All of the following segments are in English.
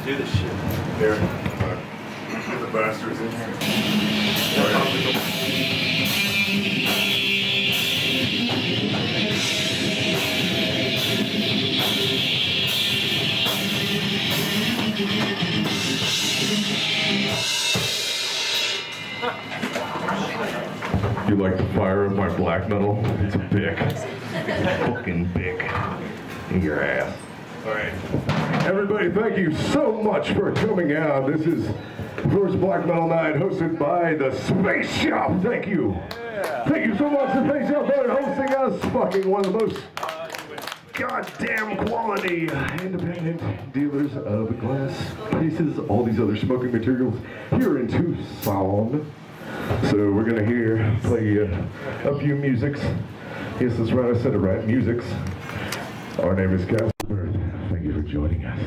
do this shit. Here. Get the bastards in here. You like the fire of my black metal? It's a bic. Fucking bic. In your ass. Alright. Everybody, thank you so much for coming out. This is the first Black Metal Night hosted by the Space Shop. Thank you. Yeah. Thank you so much to Space Shop for hosting us. Fucking one of the most goddamn quality independent dealers of glass cases, all these other smoking materials here in Tucson. So we're gonna play a few musics. Yes, that's right, I said it right, musics. Our name is Casper. Thank you for joining us.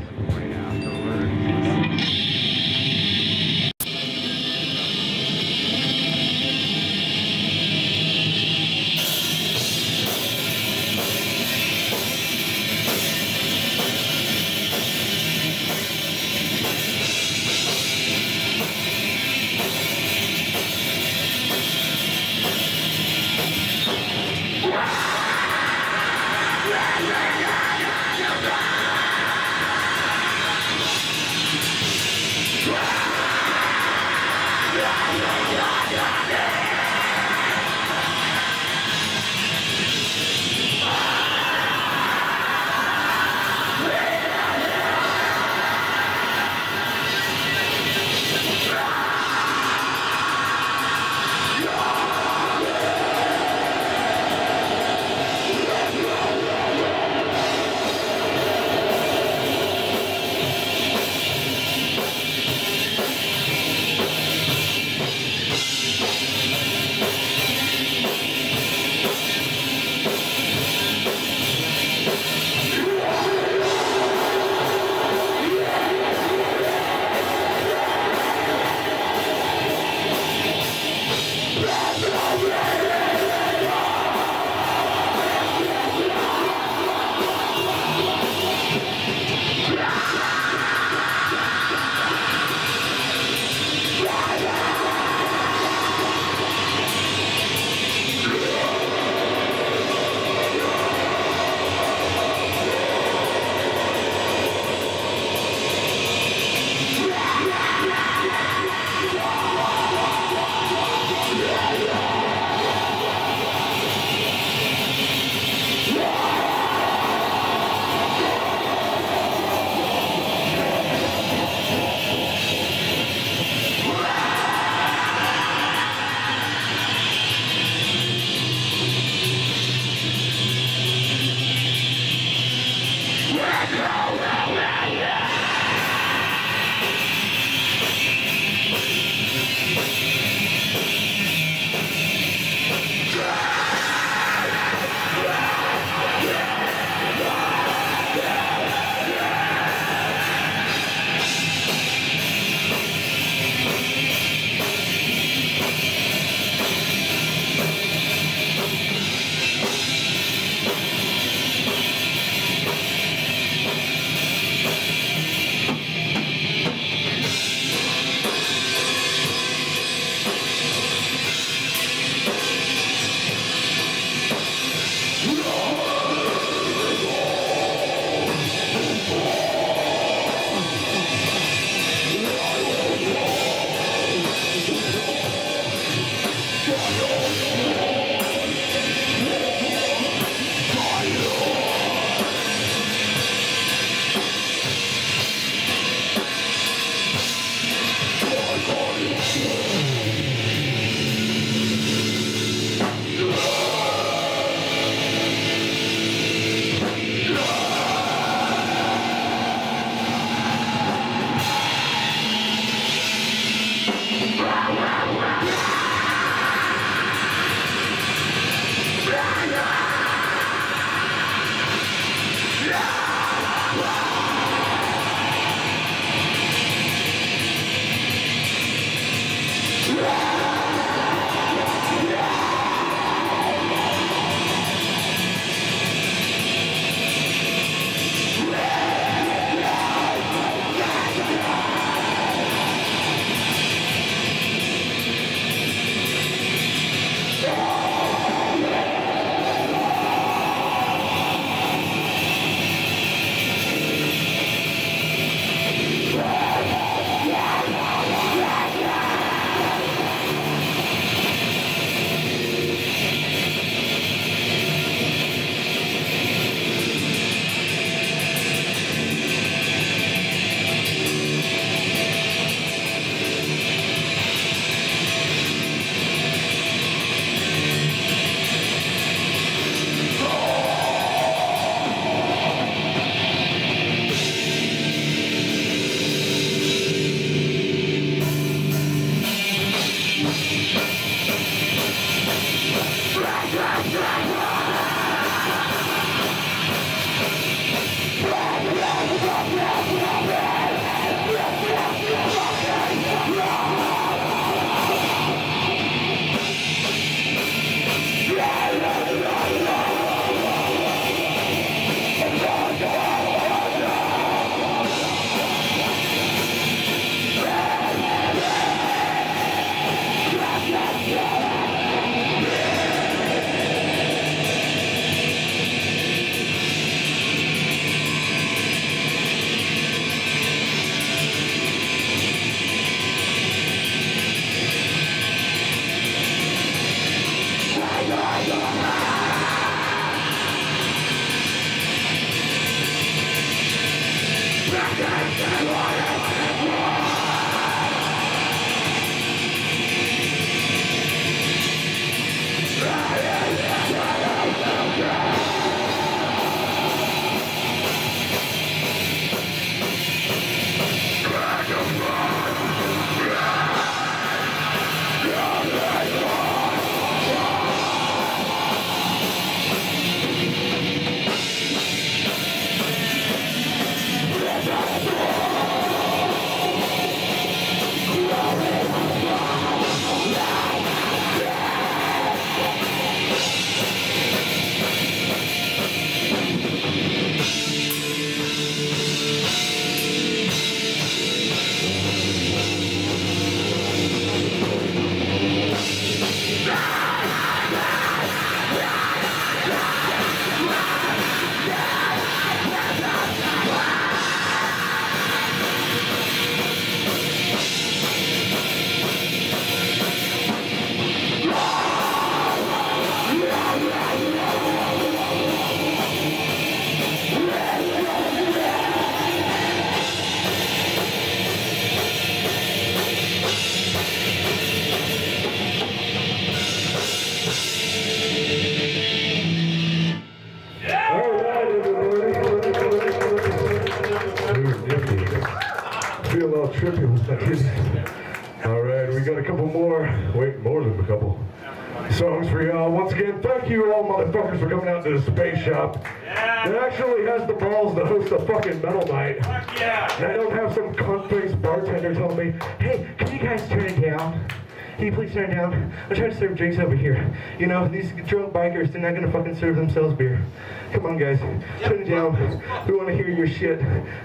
Alright, we got a couple more, wait, more than a couple songs for y'all. Once again, thank you all motherfuckers for coming out to the Space Shop. That actually has the balls to host a fucking metal night. Fuck yeah! And I don't have some cunt-faced bartender telling me, hey, can you guys turn it down? Can you please turn it down? I'm trying to serve drinks over here. You know, these drunk bikers, they're not gonna fucking serve themselves beer. Come on, guys, turn it down. We wanna hear your shit.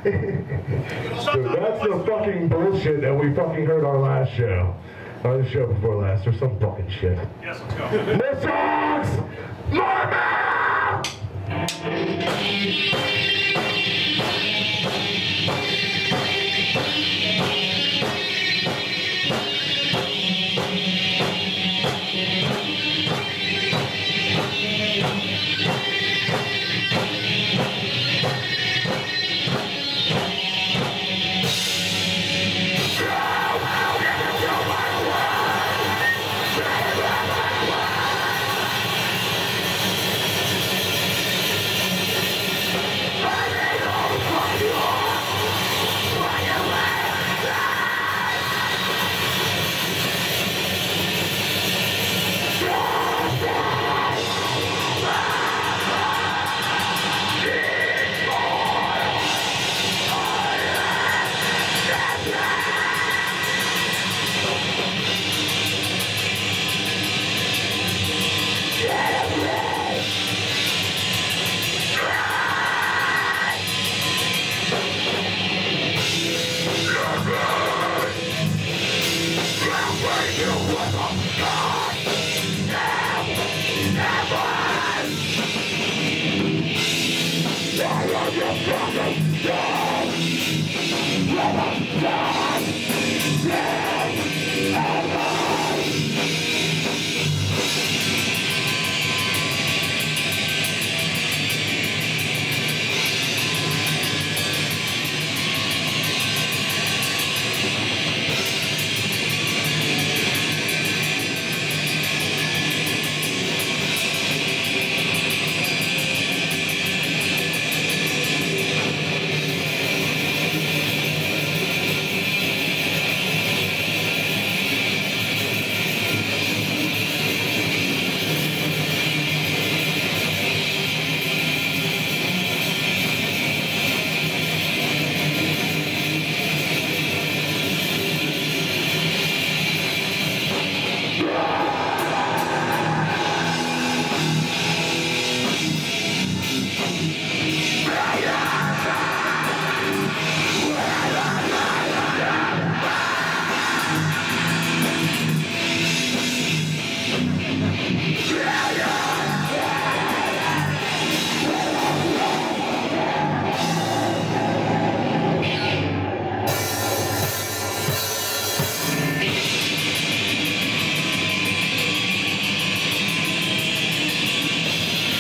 So that's the fucking bullshit that we fucking heard our last show. Or the show before last, or some fucking shit. Yes, let's go. More songs! More metal!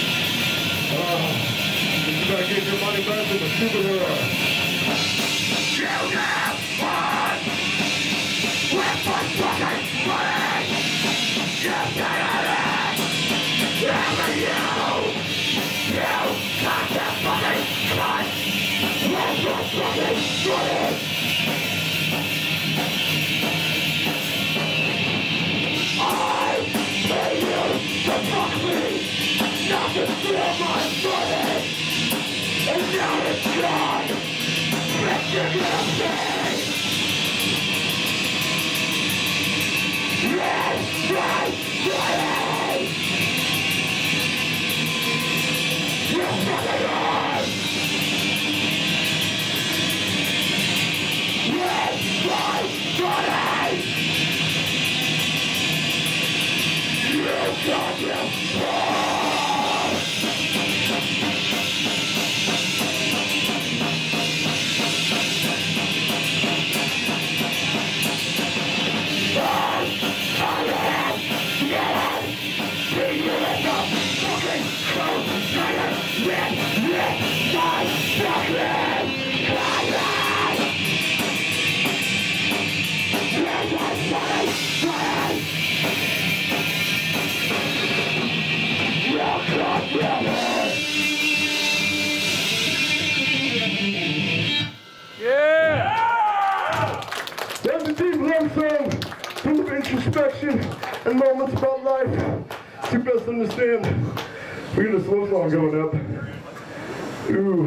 You gotta get your money back to the superhero. That's a deep love song, full of introspection and moments about life to best understand. We got a slow song going up. Ooh.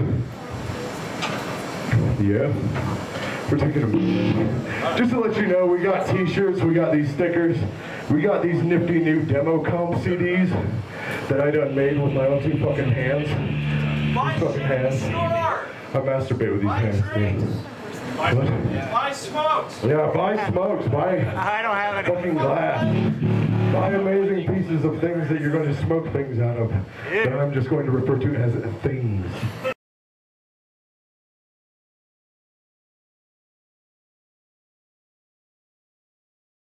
Yeah. We're taking a break. Just to let you know, we got t-shirts, we got these stickers, we got these nifty new demo comp CDs that I done made with my own two fucking hands. These fucking hands. I masturbate with these hands, dude. What? Buy smokes. Yeah, buy smokes, buy I don't have any. fucking glass. Buy amazing pieces of things that you're going to smoke things out of. That I'm just going to refer to as things.